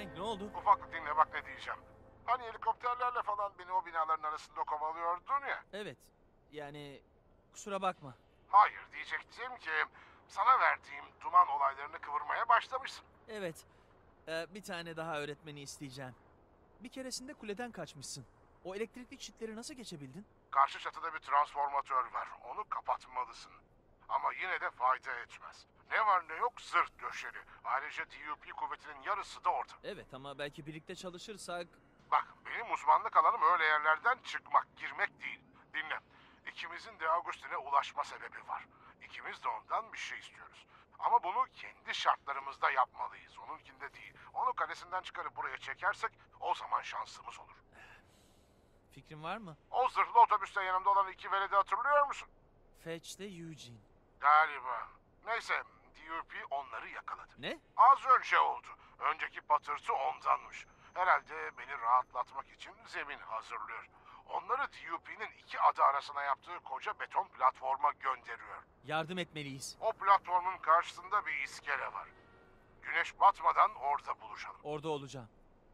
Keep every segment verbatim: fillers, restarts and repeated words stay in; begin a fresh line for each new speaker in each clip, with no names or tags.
Hank ne oldu?
Ufaklık dinle bak ne diyeceğim. Hani helikopterlerle falan beni o binaların arasında kovalıyordun ya.
Evet. Yani kusura bakma.
Hayır diyecektim ki sana verdiğim duman olaylarını kıvırmaya başlamışsın.
Evet. Ee, bir tane daha öğretmeni isteyeceğim. Bir keresinde kuleden kaçmışsın. O elektrikli çitleri nasıl geçebildin?
Karşı çatıda bir transformatör var. Onu kapatmalısın. Ama yine de fayda etmez. Ne var ne yok zırt döşeli. Ayrıca D U P kuvvetinin yarısı da orada.
Evet ama belki birlikte çalışırsak...
Bak benim uzmanlık alanım öyle yerlerden çıkmak, girmek değil. Dinle. İkimizin de Agustin'e ulaşma sebebi var. İkimiz de ondan bir şey istiyoruz. Ama bunu kendi şartlarımızda yapmalıyız. Onunkinde değil. Onu kalesinden çıkarıp buraya çekersek o zaman şansımız olur.
Fikrin var mı?
O zırhlı otobüste yanımda olan iki veledi hatırlıyor musun?
Fetch de Eugene.
Galiba. Neyse, D U P onları yakaladı.
Ne?
Az önce oldu. Önceki patırtı ondanmış. Herhalde beni rahatlatmak için zemin hazırlıyor. Onları D U P'nin iki adı arasına yaptığı koca beton platforma gönderiyor.
Yardım etmeliyiz.
O platformun karşısında bir iskele var. Güneş batmadan orada buluşalım.
Orada olacağım.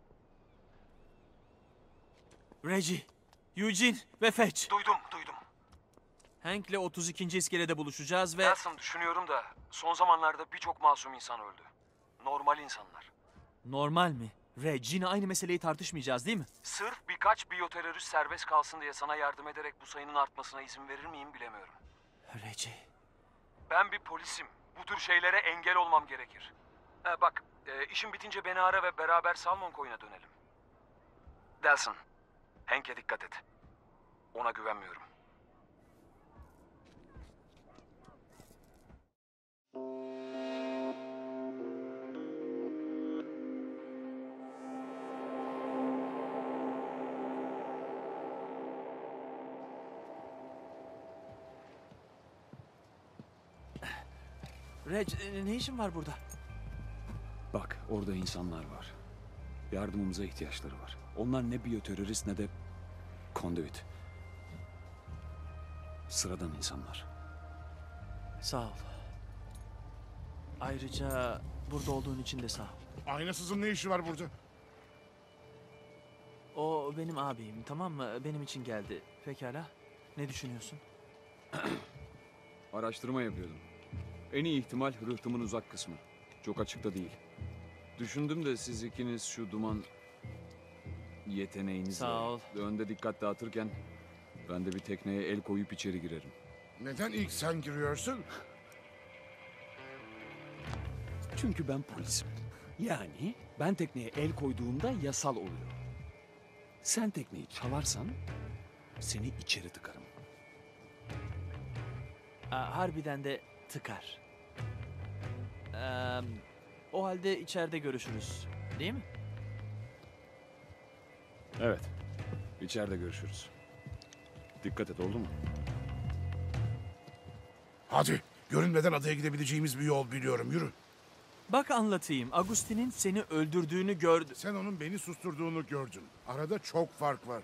Reggie, Eugene ve Fetch.
Duydum, duydum.
Hank'le otuz ikinci iskelede buluşacağız ve...
Nelson düşünüyorum da son zamanlarda birçok masum insan öldü. Normal insanlar.
Normal mi? Reggie, yine aynı meseleyi tartışmayacağız değil mi?
Sırf birkaç biyoterörist serbest kalsın diye sana yardım ederek bu sayının artmasına izin verir miyim bilemiyorum.
Reggie.
Ben bir polisim. Bu tür şeylere engel olmam gerekir. Ee, bak, e, işin bitince beni ara ve beraber Salmon Koyun'a dönelim. Delson, Hank'e dikkat et. Ona güvenmiyorum.
Reg, e, ne işin var burada?
Bak orada insanlar var. Yardımımıza ihtiyaçları var. Onlar ne biyoterörist ne de konduit. Sıradan insanlar.
Sağ ol. Ayrıca burada olduğun için de sağ ol.
Aynasızın ne işi var burada?
O benim abim, tamam mı? Benim için geldi. Pekala. Ne düşünüyorsun?
Araştırma yapıyordum. En iyi ihtimal rıhtımın uzak kısmı. Çok açıkta değil. Düşündüm de siz ikiniz şu duman yeteneğinizle
Sağ ol.
önde dikkat dağıtırken ben de bir tekneye el koyup içeri girerim.
Neden ilk sen giriyorsun?
Çünkü ben polisim. Yani ben tekneye el koyduğumda yasal oluyor. Sen tekneyi çalarsan seni içeri tıkarım.
Aa, harbiden de tıkar. Ee, o halde içeride görüşürüz. Değil mi?
Evet. İçeride görüşürüz. Dikkat et, oldu mu?
Hadi, görünmeden adaya gidebileceğimiz bir yol biliyorum, yürü.
Bak anlatayım. Agustin'in seni öldürdüğünü gördü.
Sen onun beni susturduğunu gördün. Arada çok fark var.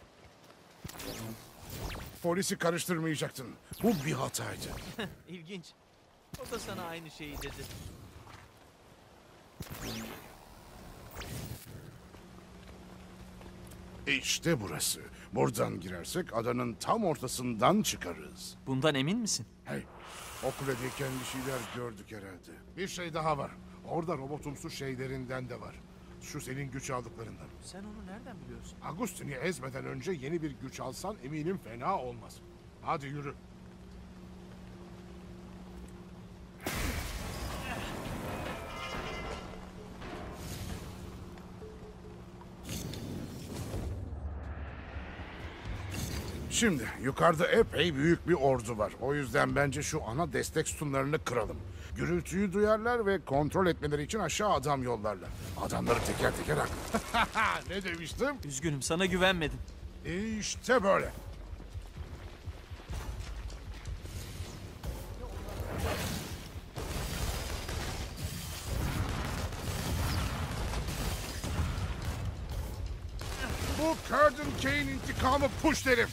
Polisi karıştırmayacaktın. Bu bir hataydı.
İlginç. O da sana aynı şeyi dedi.
İşte burası. Buradan girersek adanın tam ortasından çıkarız.
Bundan emin misin?
Hey, o kuledeyken bir şeyler gördük herhalde. Bir şey daha var. Orada robotumsu şeylerinden de var. Şu senin güç aldıklarından.
Sen onu nereden biliyorsun?
Agustin'i ezmeden önce yeni bir güç alsan eminim fena olmaz. Hadi yürü. Şimdi yukarıda epey büyük bir ordu var. O yüzden bence şu ana destek sütunlarını kıralım. Gürültüyü duyarlar ve kontrol etmeleri için aşağı adam yollarlar. Adamları teker teker hak. Ne demiştim?
Üzgünüm, sana güvenmedim.
İşte böyle. Bu Curtin Kane intikamı push derim.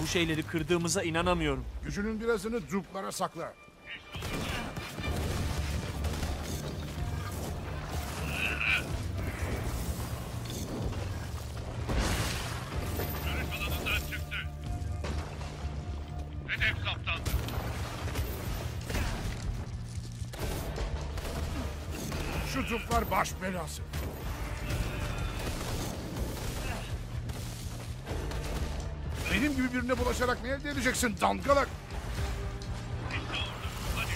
Bu şeyleri kırdığımıza inanamıyorum.
Gücünün birazını duplara sakla.
Görüş alanından çıktı. Hedef saptandı.
Şu duplar baş belası. Benim gibi birine bulaşarak ne elde edeceksin dangalak?
İşte orada. Hadi.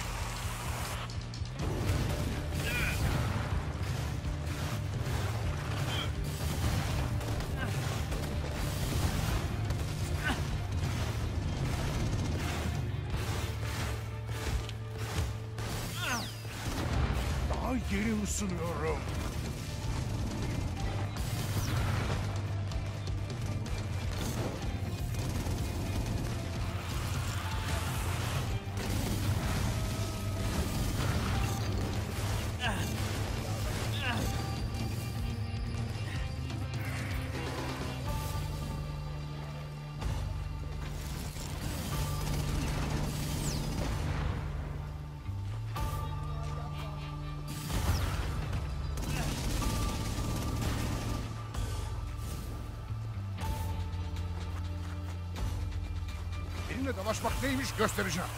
Daha yeni ısınıyorum. Benimle dalaşmak neymiş göstereceğim.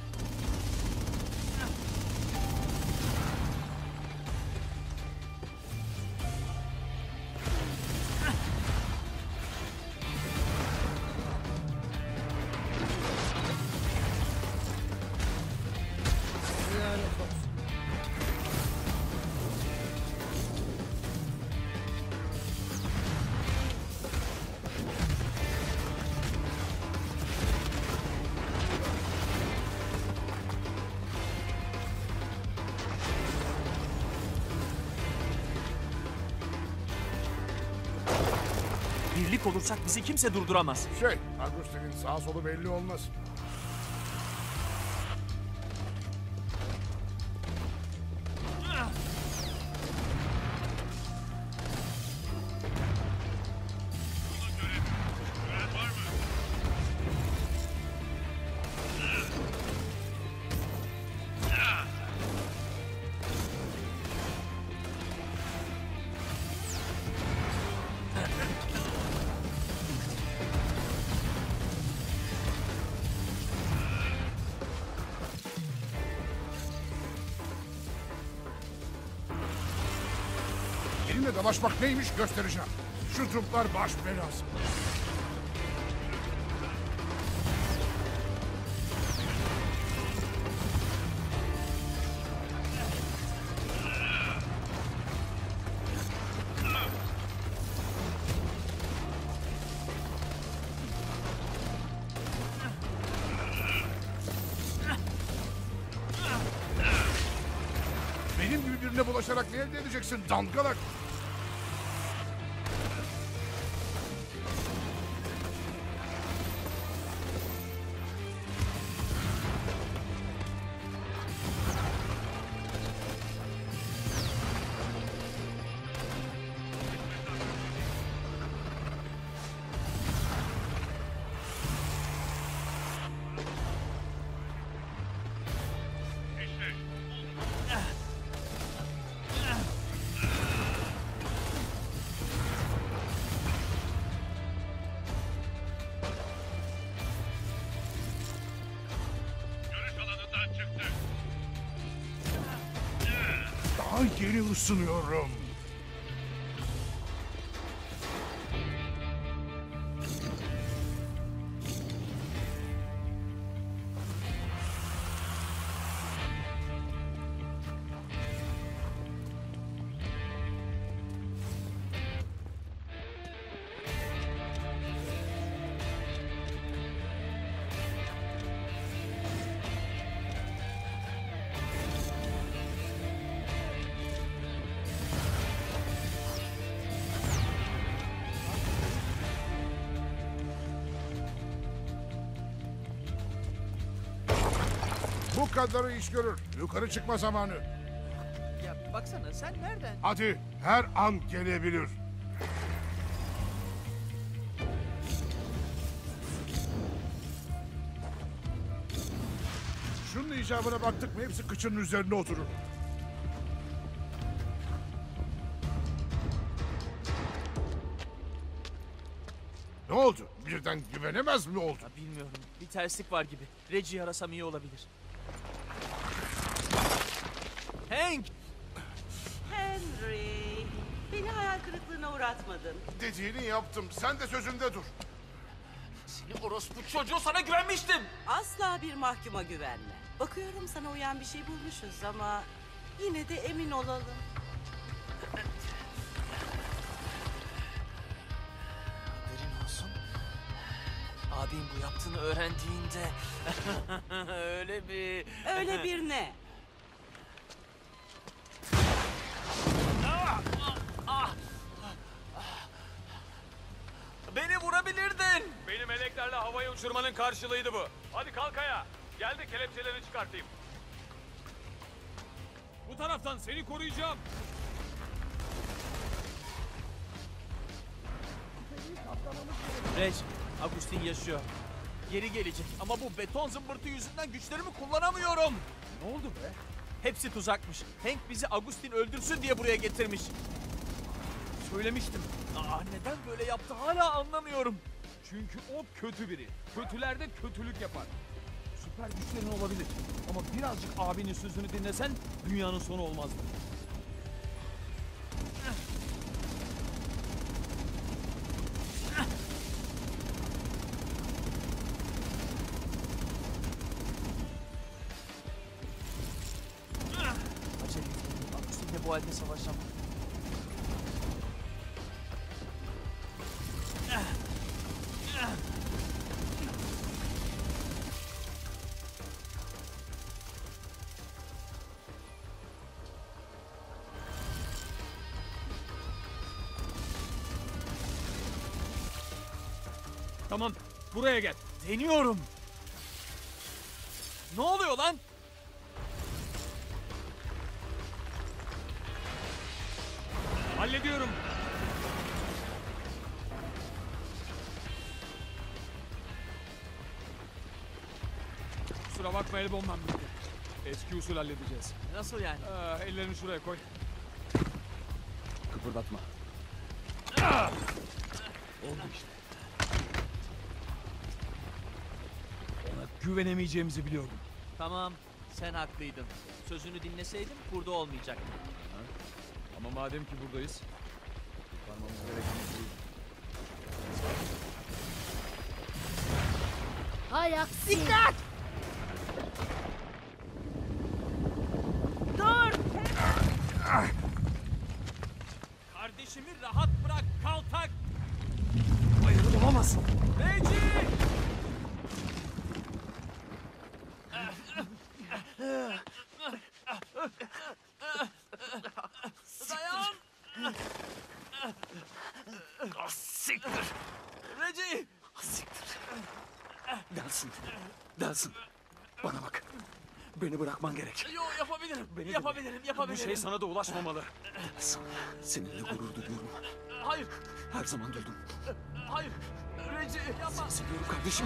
Birlik olursak bizi kimse durduramaz.
Şey, Agustin'in sağ solu belli olmaz.
Gören var mı?
Benimle dalaşmak neymiş göstereceğim. Şu truplar baş belası. Benim gibi birine bulaşarak ne elde edeceksin dangalak?
İşte. Görüş alanından çıktı.
Daha yeni ısınıyorum. Bu kadarı iş görür. Yukarı çıkma zamanı.
Ya baksana sen nereden?
Hadi her an gelebilir. Şunun icabına baktık mı hepsi kıçının üzerine oturur. Ne oldu? Birden güvenemez mi oldu?
Ya bilmiyorum. Bir terslik var gibi. Reggie'yi arasam iyi olabilir. Hank!
Henry, beni hayal kırıklığına uğratmadın.
Dediğini yaptım. Sen de sözünde dur.
Seni orospu çocuğu, sana güvenmiştim.
Asla bir mahkuma güvenme. Bakıyorum sana uyan bir şey bulmuşuz ama yine de emin olalım.
Haberin olsun. Abim bu yaptığını öğrendiğinde öyle bir...
Öyle bir ne?
Beni vurabilirdin.
Beni meleklerle havaya uçurmanın karşılığıydı bu. Hadi kalk ayağa. Gel de kelepçeleri çıkartayım. Bu taraftan seni koruyacağım.
Reg, Agustin yaşıyor. Geri gelecek ama bu beton zımbırtı yüzünden güçlerimi kullanamıyorum.
Ne oldu be?
Hepsi tuzakmış. Hank bizi Agustin öldürsün diye buraya getirmiş. Söylemiştim. Aa, neden böyle yaptı hala anlamıyorum.
Çünkü o kötü biri. Kötüler de kötülük yapar. Süper güçlerin olabilir. Ama birazcık abinin sözünü dinlesen dünyanın sonu olmazdı.
Acele etmeliyim. Agustin'le bu halde savaşamam.
Tamam, buraya gel.
Deniyorum. Ne oluyor lan?
Hallediyorum. Kusura bakma, el bombam bitti. Eski usul halledeceğiz.
Nasıl yani?
Aa, ellerini şuraya koy. Kıpırdatma. Oldu işte. Ona güvenemeyeceğimizi biliyordum.
Tamam, sen haklıydın. Sözünü dinleseydim burada olmayacaktım.
Ama madem ki buradayız, kurtarmamız gereken değil.
Hay aksi.
Kardeşimi rahat bırak, kaltak!
Hayır, olamazsın.
Reggie! Dayan!
Siktir.
Reggie!
Siktir. Delsin. Delsin. Bana bak. Beni bırakman gerek.
Yo, yapabilirim,
Beni
yapabilirim,
dinle.
yapabilirim.
Bu şey sana da ulaşmamalı. Delsin. Seninle gurur duyuyorum.
Hayır,
Her zaman duydum.
hayır. Reggie, yapma.
Seni seviyorum kardeşim.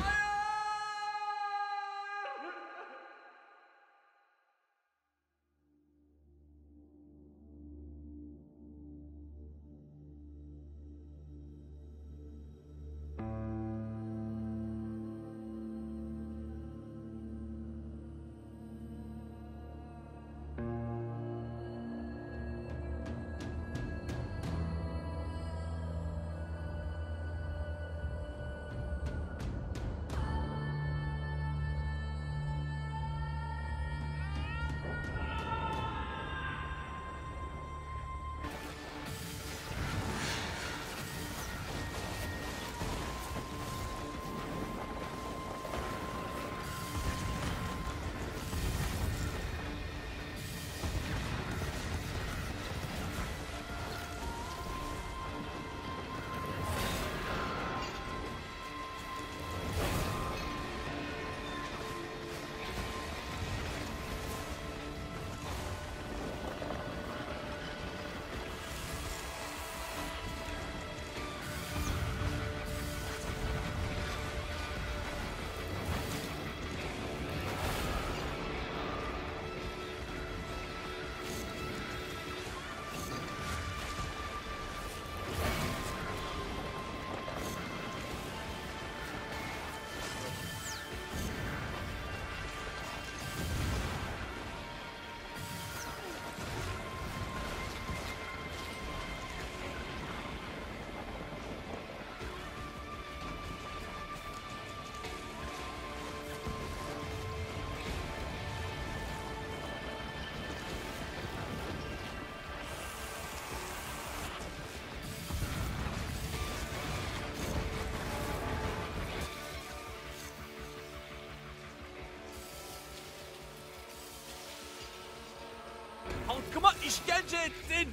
işkence ettin.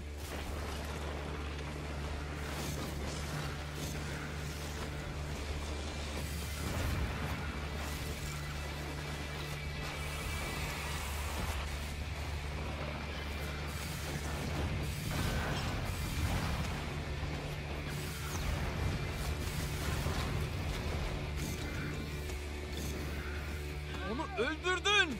Onu öldürdün.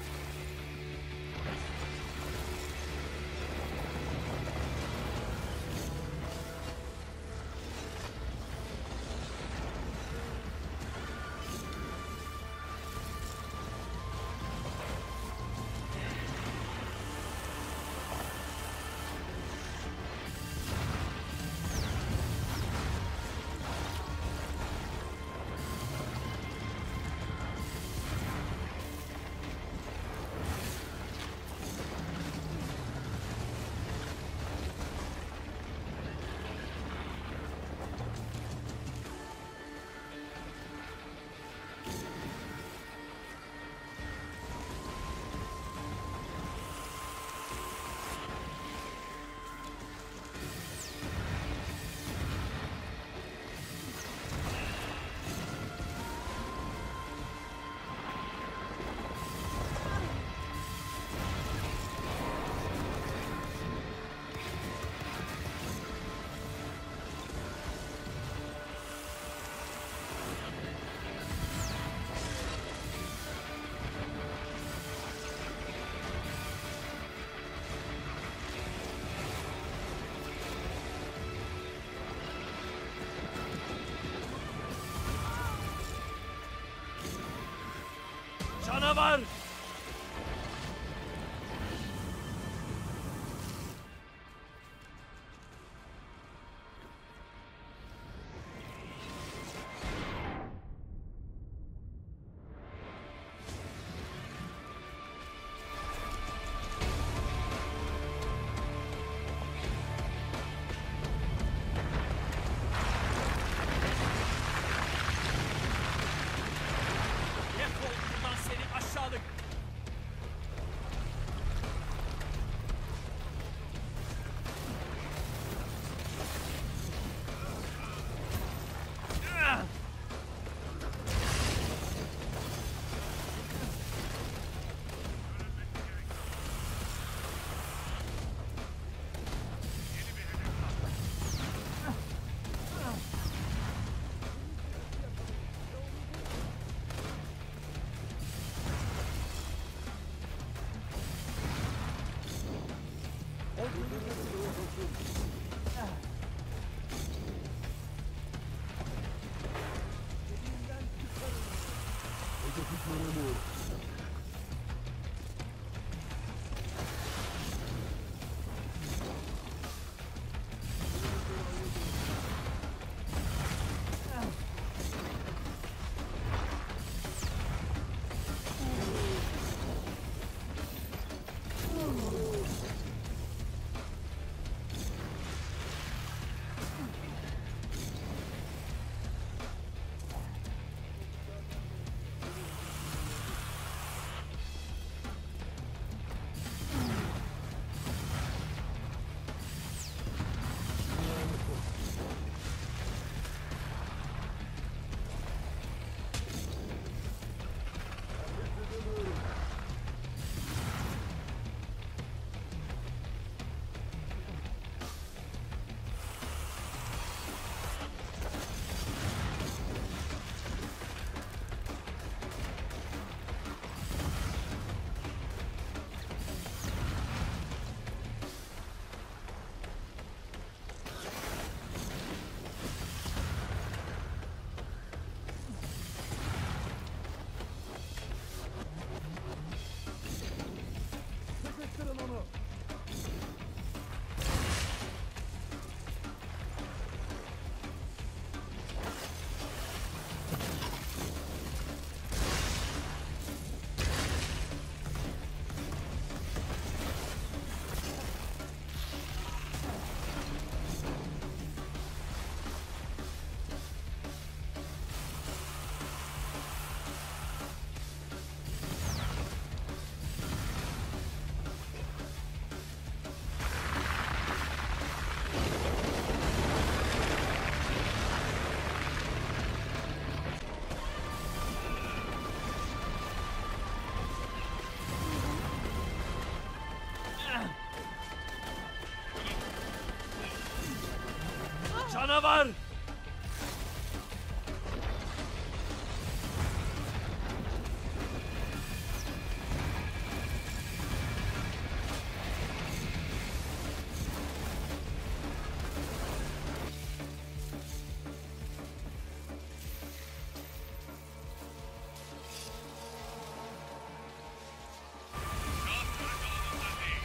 Canavar! Defol buradan seni aşağılık! var.
Şah görüş alanında değil.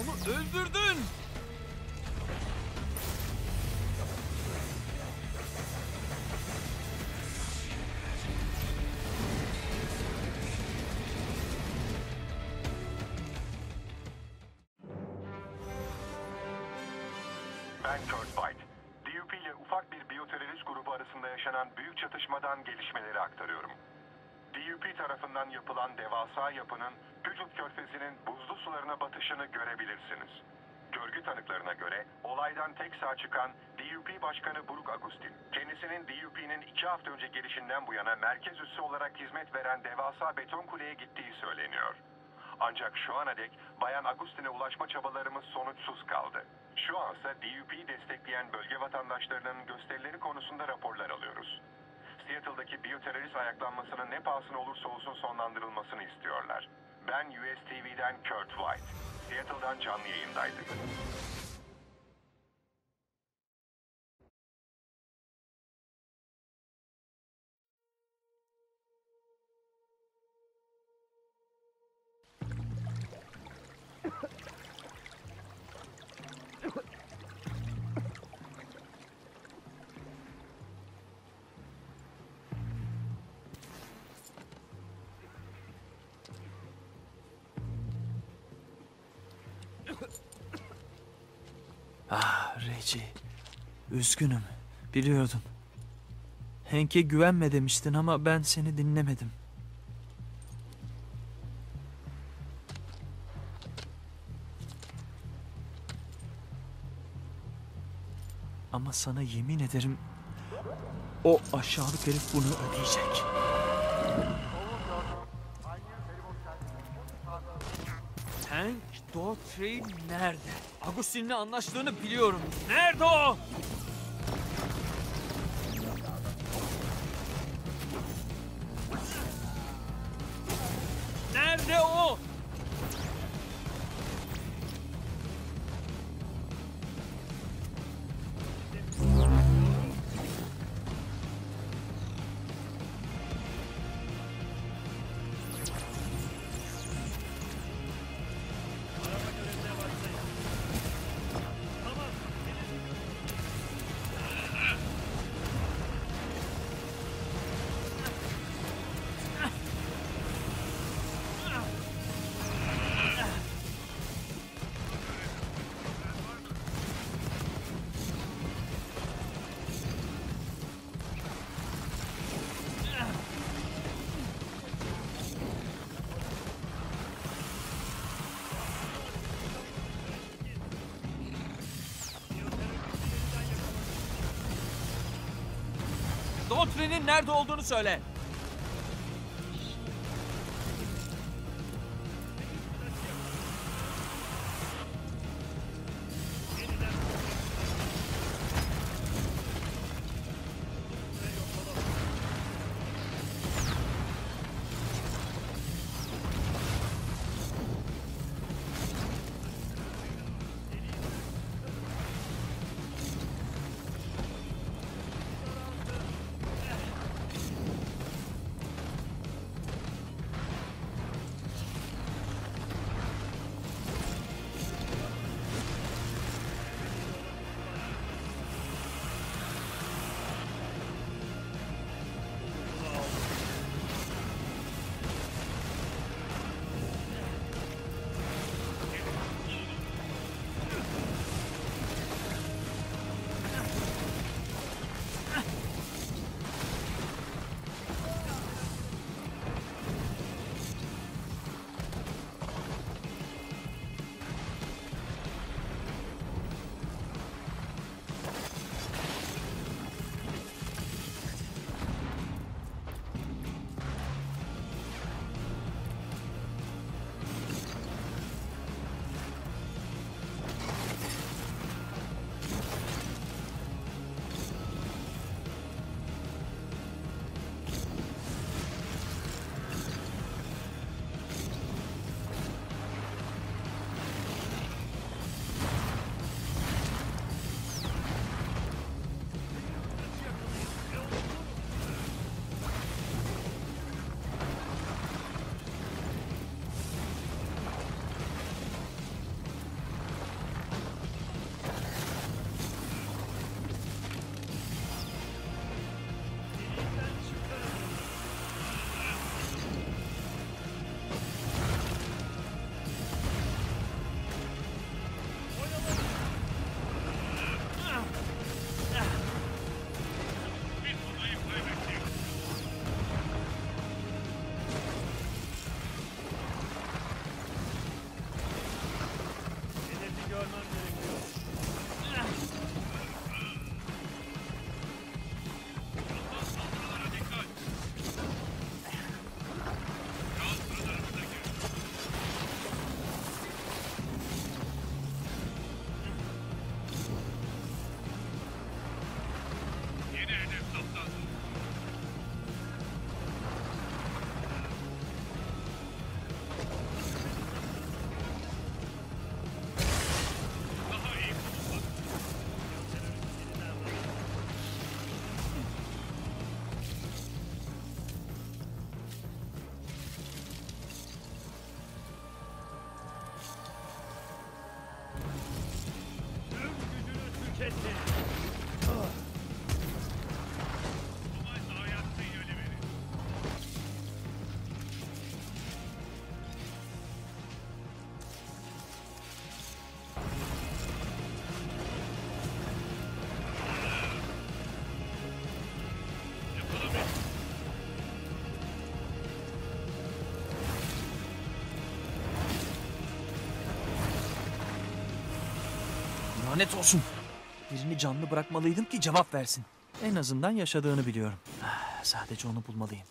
Onu öldürdün.
Ben Kurt White. D U P ile ufak bir biyoterörist grubu arasında yaşanan büyük çatışmadan gelişmeleri aktarıyorum. D U P tarafından yapılan devasa yapının Puget Körfezi'nin buzlu sularına batışını görebilirsiniz. Görgü tanıklarına göre olaydan tek sağ çıkan D U P Başkanı Brooke Augustin, kendisinin D U P'nin iki hafta önce gelişinden bu yana merkez üssü olarak hizmet veren devasa beton kuleye gittiği söyleniyor. Ancak şu ana dek Bayan Augustin'e ulaşma çabalarımız sonuçsuz kaldı. Şu ansa D U P'yi destekleyen bölge vatandaşlarının gösterileri konusunda raporlar alıyoruz. Seattle'daki biyoterörist ayaklanmasının ne pahasına olursa olsun sonlandırılmasını istiyorlar. Ben U S T V'den Kurt White. Seattle'dan canlı yayındaydık.
Ah Reggie, üzgünüm. Biliyordum. Hank'e güvenme demiştin ama ben seni dinlemedim. Ama sana yemin ederim o aşağılık herif bunu ödeyecek. Hank Daughtry nerede? Augustin'le anlaştığını biliyorum. Nerede o? Nerede o? Daughtry'nin nerede olduğunu söyle.
edin. Olay zayiat sinyali verin. Yakalamayın.
Lanet olsun. Birini canlı bırakmalıydım ki cevap versin. En azından yaşadığını biliyorum. Ah, sadece onu bulmalıyım.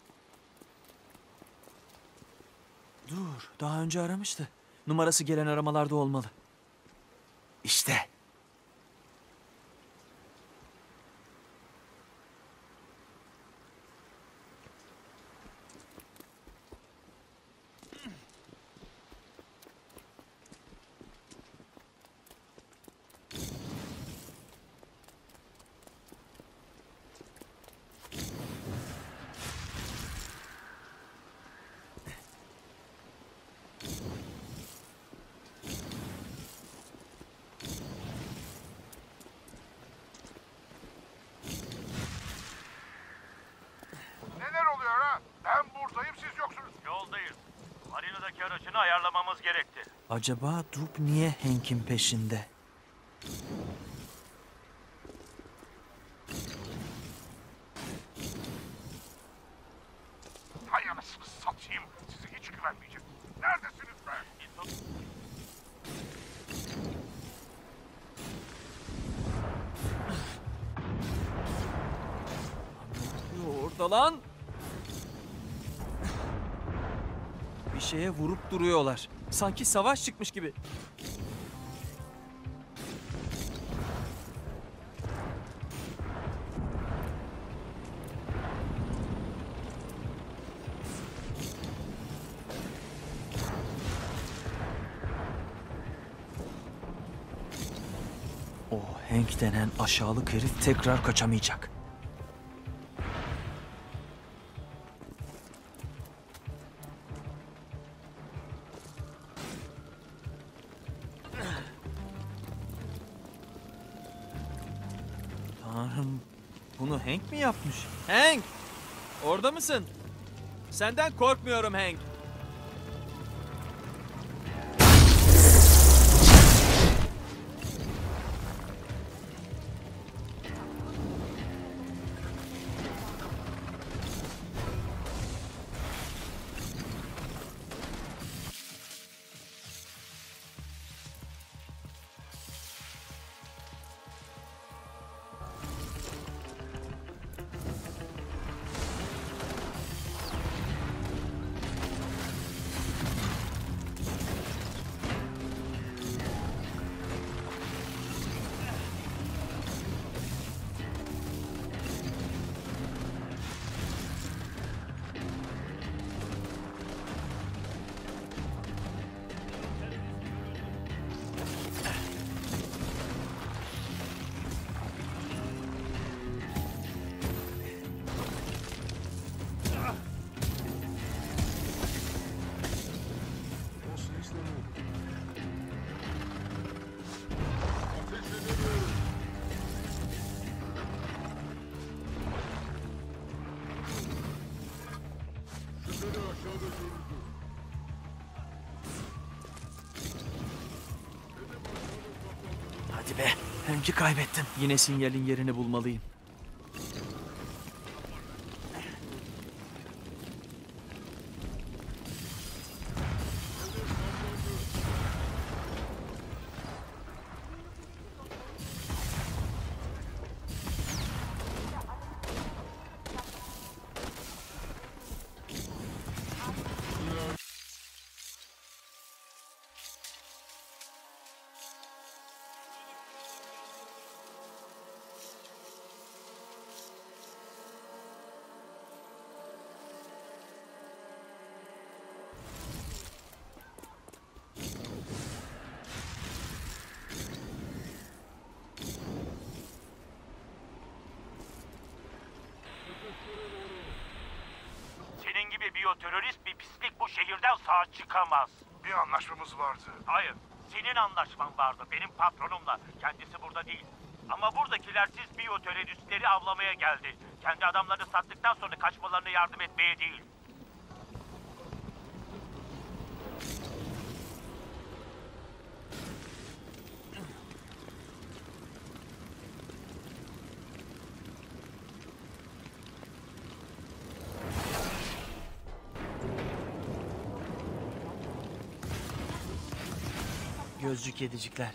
Dur, daha önce aramıştı. Numarası gelen aramalarda olmalı. İşte.
Neler oluyor ha? Ben buradayım, siz yoksunuz.
Yoldayız. Marina'daki aracını ayarlamamız gerekti.
Acaba Drup niye Hank'in peşinde?
Hay anasını satayım. Size hiç güvenmeyeceğim. Neredesiniz be?
Yo, orada lan. Bir şeye vurup duruyorlar. Sanki savaş çıkmış gibi. O Hank denen aşağılık herif tekrar kaçamayacak. Tanrım, bunu Hank mi yapmış? Hank! Orada mısın? Senden korkmuyorum Hank. Hadi be, Hank'i kaybettim. Yine sinyalin yerini bulmalıyım.
Senin gibi biyoterörist bir pislik bu şehirden sağ çıkamaz.
Bir anlaşmamız vardı.
Hayır, senin anlaşman vardı benim patronumla. Kendisi burada değil. Ama buradakiler siz biyoteröristleri avlamaya geldi. Kendi adamlarını sattıktan sonra kaçmalarına yardım etmeye değil.
Gözcü kedicikler.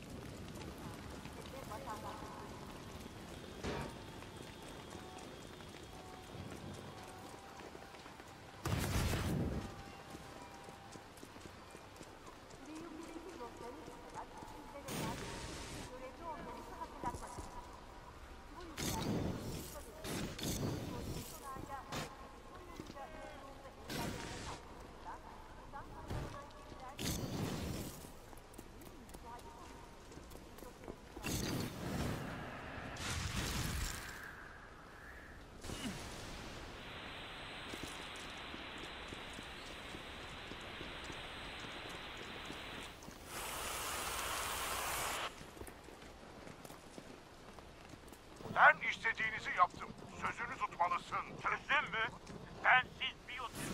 Ben istediğinizi yaptım. Sözünü tutmalısın.
Sözüm mü? Ben siz biyoterörist...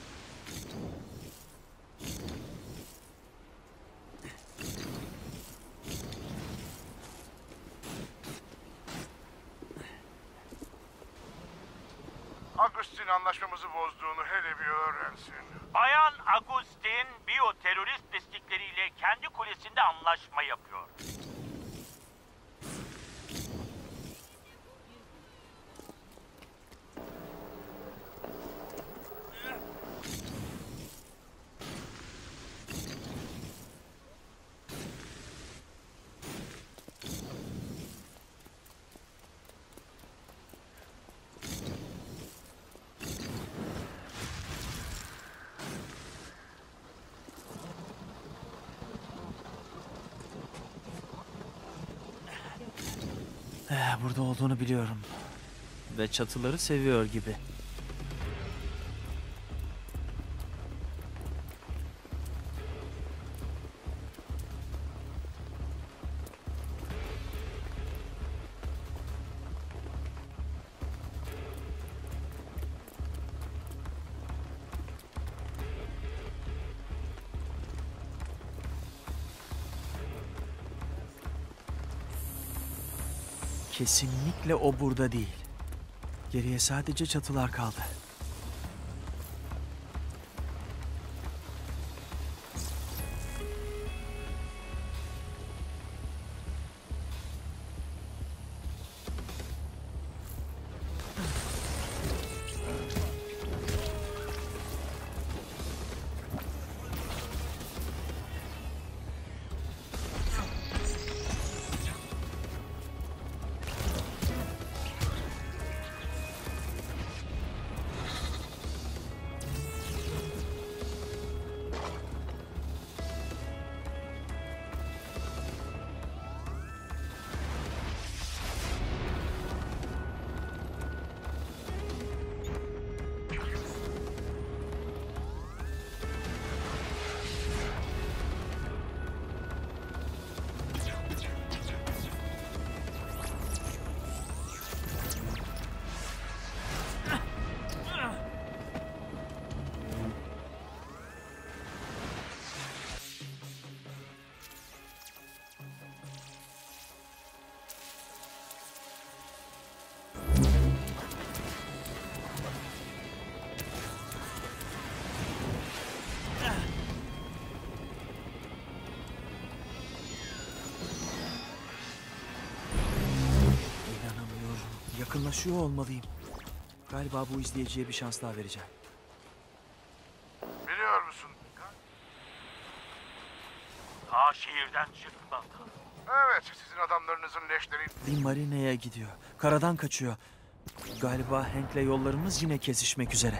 Agustin anlaşmamızı bozduğunu hele bir öğrensin.
Bayan Agustin biyoterörist pislikleriyle kendi kulesinde anlaşma yapıyor.
Eh, burada olduğunu biliyorum. Ve çatıları seviyor gibi. Kesinlikle o burada değil. Geriye sadece çatılar kaldı. Yakınlaşıyor olmalıyım. Galiba bu izleyiciye bir şans daha vereceğim.
Biliyor musun?
Daha şehirden çıkmadı.
Evet, sizin adamlarınızın leşleri...
Lee Marine'ye gidiyor. Karadan kaçıyor. Galiba Hank'le yollarımız yine kesişmek üzere.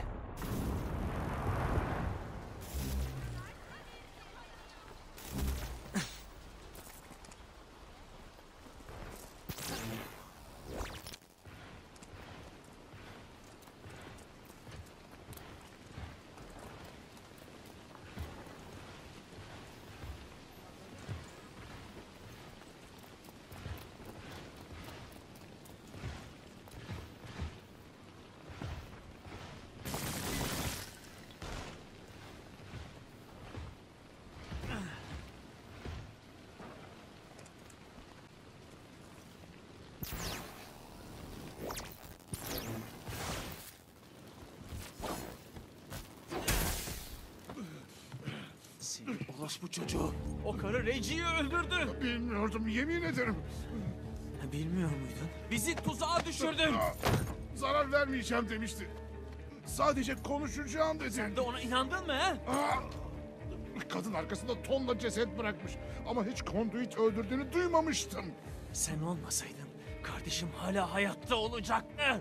Seni orospu çocuğu.
O karı Reggie'yi öldürdü.
Bilmiyordum, yemin ederim.
Bilmiyor muydun?
Bizi tuzağa düşürdün.
Zarar vermeyeceğim demişti. Sadece konuşacağım dedi.
Sen de ona inandın mı ha?
Aa! Kadın arkasında tonla ceset bırakmış. Ama hiç konduit öldürdüğünü duymamıştım.
Sen olmasaydın kardeşim hala hayatta olacaktı.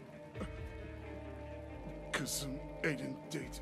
Kızın elindeydi.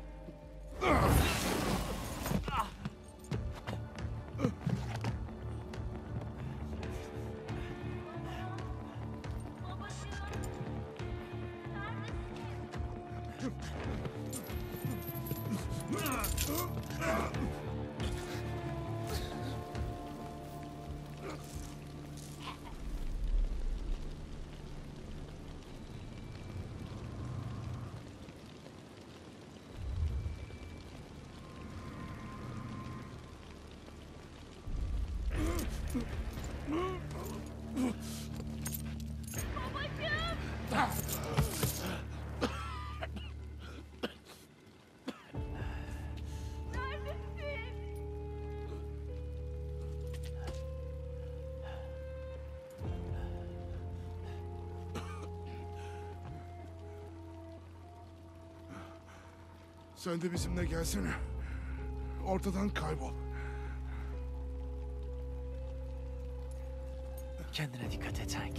Sen de bizimle gelsene. Ortadan kaybol.
Kendine dikkat et Hank.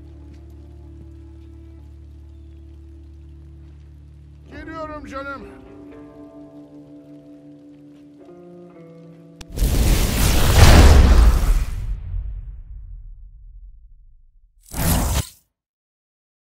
Geliyorum canım.